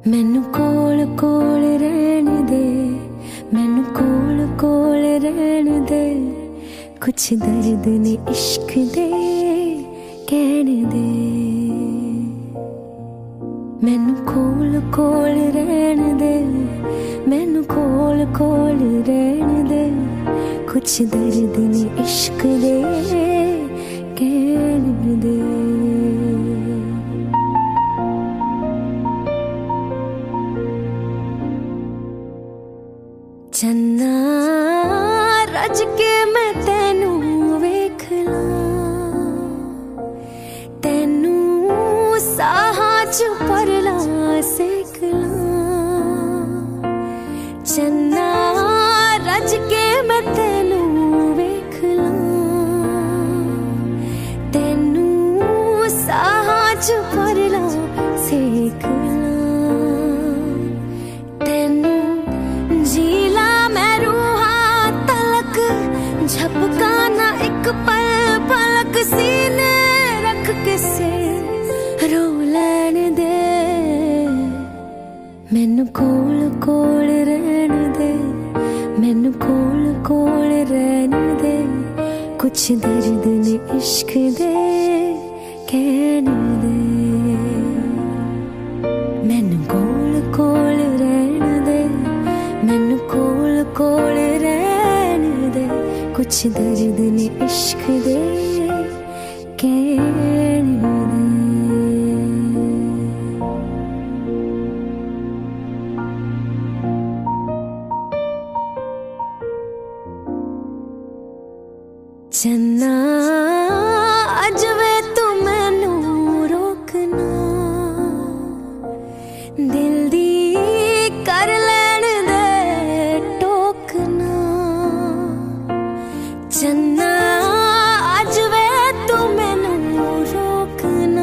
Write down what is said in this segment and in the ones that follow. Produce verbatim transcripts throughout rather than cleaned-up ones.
मैनू कोल कोल रहन दे, मैनू कोल कोल रहन दे, कुछ दर्द ने इश्क दे कहन दे। मैनू कोल कोल रहन दे, मैनू कोल कोल रहन दे, कुछ दर्द ने इश्क दे कहन दे। चन्ना रज के मैं तेनू वेख ला, तेनू साहां च परला सेक ला। चन्ना रज के मैं तेनू वेख ला, तेनू साहां च परला सेक ला। तेनू जीला झपका ना एक पल पलक सीने रख के से रो लैन दे। मैनू कोल कोल रहन दे, मैनू कोल कोल रहन दे, कुछ दर्द ने इश्क दे कहन दे। मैनू कोल कोल रहन दे, मैनू कोल कोल रहन दे, कुछ दर्द ने इश्क दे कहन दे। चन्ना अज वे तू मैनू रोकना, दिल दी कर लैन दे टोकना। चन्ना अज वे तू मैनू रोकना,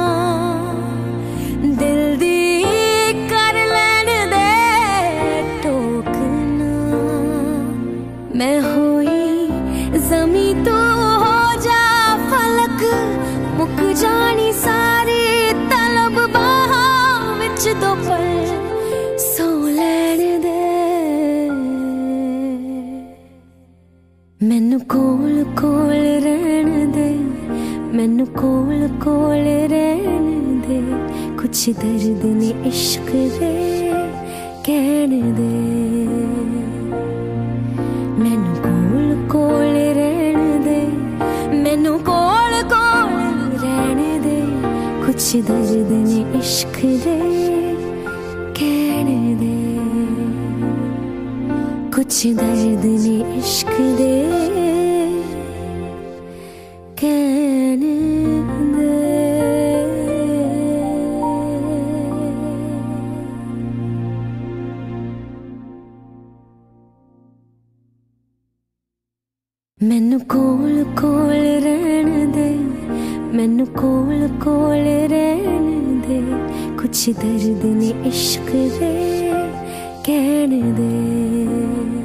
दिल दी कर लैन दे टोकना। मैं होई जमी तो हो जा फलक, मुक जानी सारी तलब बाहां विच दो पल सो लैन दे। मैनू कोल कोल रहन दे, मैनू कोल कोल रहन दे, कुछ दर्द ने इश्क दे कहन दे। मैनू कोल कोल रहन दे, मैनू कोल कोल रहन दे, कुछ दर्द ने इश्क दे कहन दे, कुछ दर्द ने इश्क दे कहन दे। मैनू कोल कोल रहन दे, मैनू कोल कोल रहन दे, कुछ दर्द ने इश्क दे कहन दे।